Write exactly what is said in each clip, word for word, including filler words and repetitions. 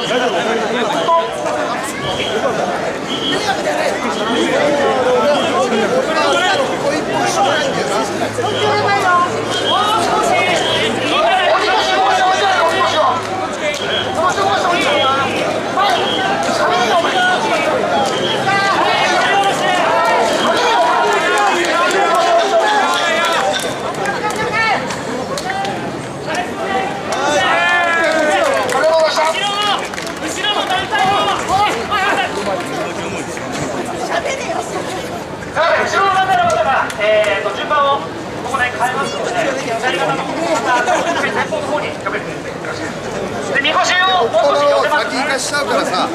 えーと順番をここで変えますので、左方のまた前方の方に呼べるとよろしいです。で、みこしをもう少し寄せますね。先行かしちゃうからさ。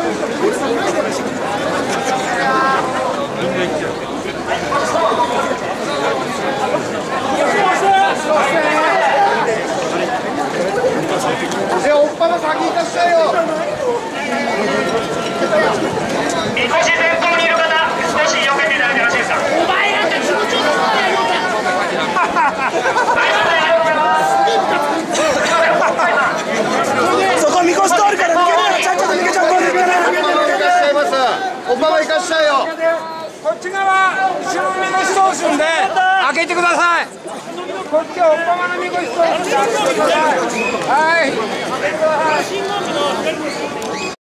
で、おっぱの先行かしちゃうよ。みこし前方にいる方、少し避けていただいてよろしいですか。お前なんて気持ちよさそうやよ。 そこみこし通るから抜けない。ちゃんと抜けちゃう。抜けない。抜けちゃいます。 おっぱは行かしちゃうよ。 こっち側後ろのみこし通すんで開けてください。こっちはおっぱのみこし通すんで開けてください。はい。